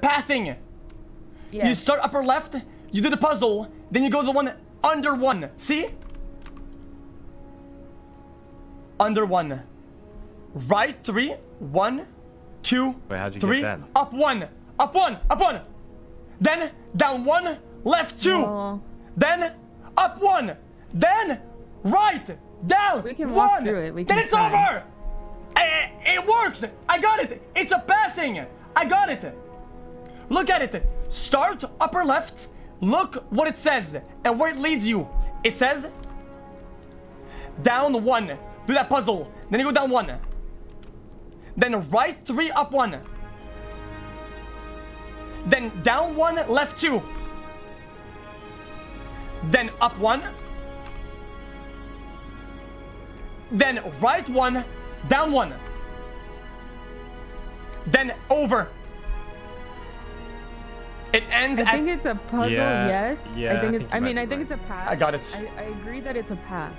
pathing. Yes. You start upper left, you do the puzzle, then you go to the one under one. See? Under one. Right 3, 1, 2, Wait, how'd you 3, get that? up 1, up 1, up 1. Then down 1, left 2. Oh. Then up 1. Then right, down We can 1. walk through it. We Then can it's try. over. It works. I got it. It's a pathing. I got it. Look at it. Start upper left. Look what it says and where it leads you. It says down 1. Do that puzzle. Then you go down 1. Then right 3, up 1. Then down 1, left 2. Then up 1. Then right 1, down 1. Then over. It ends I at... think it's a puzzle, Yeah, yes. yeah, I think I it's, think I you mean, might I be think right. it's a path. I got it. I agree that it's a path.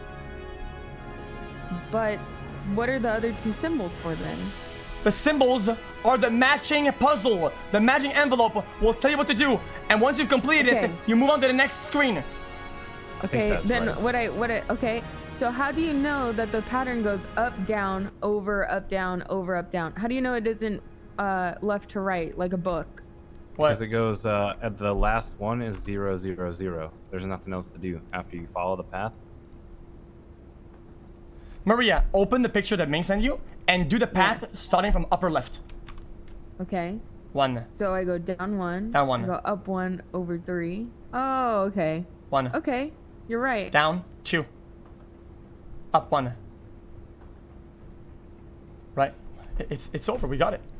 But what are the other two symbols for then? The symbols are the matching puzzle. The matching envelope will tell you what to do. And once you've completed it, Okay. you move on to the next screen. Okay, that's then right. okay. So how do you know that the pattern goes up, down, over, up, down, over, up, down? How do you know it isn't left to right like a book? Because it goes, at the last one is 0, 0, 0. There's nothing else to do after you follow the path. Maria, open the picture that Ming sent you and do the path starting from upper left. Okay. 1, So I go down 1. Down 1. I go up 1, over 3. Oh, okay. 1. Okay, you're right. Down 2. Up 1. Right. It's over. We got it.